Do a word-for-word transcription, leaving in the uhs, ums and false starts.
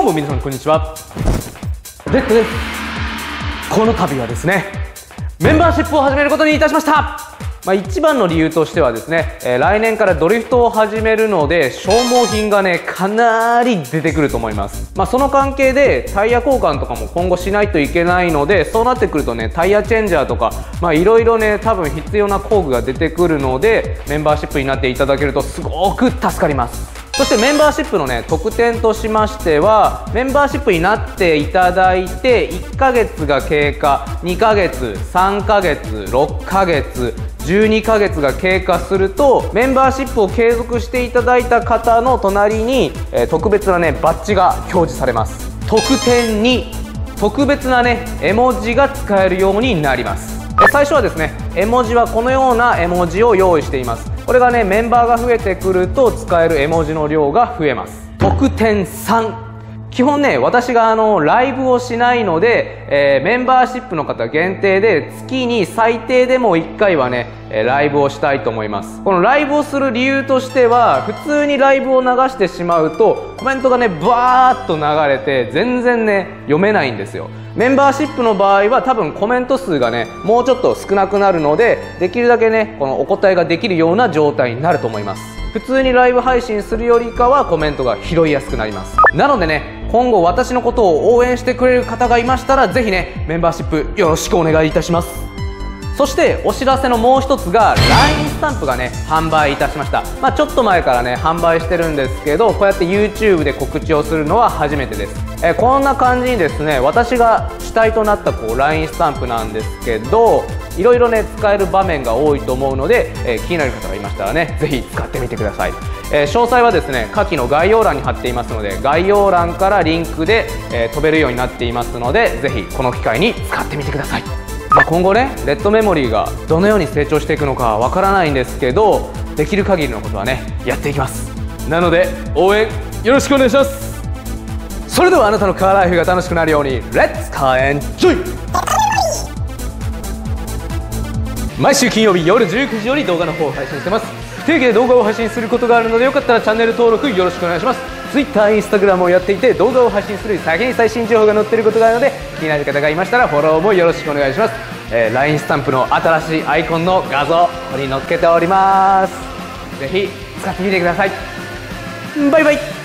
も皆さんこんにちは。レッドです。この度はですね、メンバーシップを始めることにいたしました。まあ、一番の理由としてはですね、えー、来年からドリフトを始めるので消耗品がねかなり出てくると思います。まあ、その関係でタイヤ交換とかも今後しないといけないので、そうなってくるとねタイヤチェンジャーとかいろいろね多分必要な工具が出てくるので、メンバーシップになっていただけるとすごく助かります。そしてメンバーシップのね特典としましては、メンバーシップになっていただいていっかげつが経過、にかげつ、さんかげつ、ろっかげつ、じゅうにかげつが経過すると、メンバーシップを継続していただいた方の隣に、えー、特別なねバッジが表示されます。特典に特別なね絵文字が使えるようになります。最初はですね、絵文字はこのような絵文字を用意しています。これがねメンバーが増えてくると使える絵文字の量が増えます。特典さん、基本ね私があのライブをしないので、えー、メンバーシップの方限定で月に最低でもいっかいはねライブをしたいと思います。このライブをする理由としては、普通にライブを流してしまうとコメントがねバーッと流れて全然ね読めないんですよ。メンバーシップの場合は多分コメント数がねもうちょっと少なくなるので、できるだけねこのお答えができるような状態になると思います。普通にライブ配信するよりかはコメントが拾いやすくなります。なのでね、今後私のことを応援してくれる方がいましたら、ぜひねメンバーシップよろしくお願いいたします。そしてお知らせのもう一つが ライン スタンプがね販売いたしました。まあ、ちょっと前からね販売してるんですけど、こうやって YouTube で告知をするのは初めてです。えこんな感じにですね、私が主体となったこう ライン スタンプなんですけど、いろいろね使える場面が多いと思うので、えー、気になる方がいましたらねぜひ使ってみてください。えー、詳細はですね下記の概要欄に貼っていますので、概要欄からリンクで、えー、飛べるようになっていますので、ぜひこの機会に使ってみてください。まあ、今後ねレッドメモリーがどのように成長していくのかわからないんですけど、できる限りのことはねやっていきます。なので応援よろしくお願いします。それではあなたのカーライフが楽しくなるように、レッツカーエンジョイ。毎週金曜日夜じゅうくじより動画の方を配信してます。不定期で動画を配信することがあるので、よかったらチャンネル登録よろしくお願いします。 Twitter、Instagram をやっていて動画を配信する先に最新情報が載っていることがあるので、気になる方がいましたらフォローもよろしくお願いします。えー、ライン スタンプの新しいアイコンの画像ここに載っけております。ぜひ使ってみてください。バイバイ。